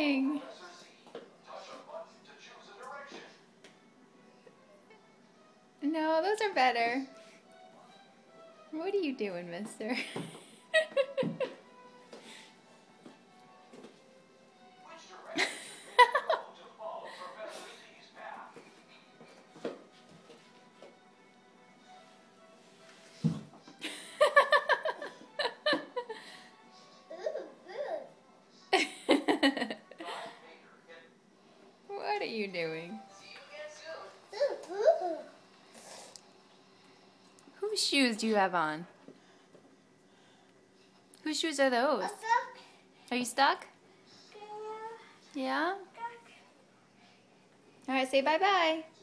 doing? No, those are better. What are you doing, mister? What are you doing? Whose shoes do you have on? Whose shoes are those? Are you stuck? Yeah? Alright, say bye-bye.